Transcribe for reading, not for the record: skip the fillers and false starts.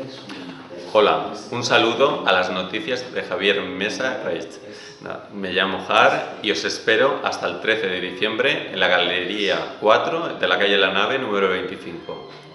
Hola, un saludo a las noticias de Javier Mesa Reich. Me llamo Jar y os espero hasta el 13 de diciembre en la Galería 4 de la calle La Nave número 25.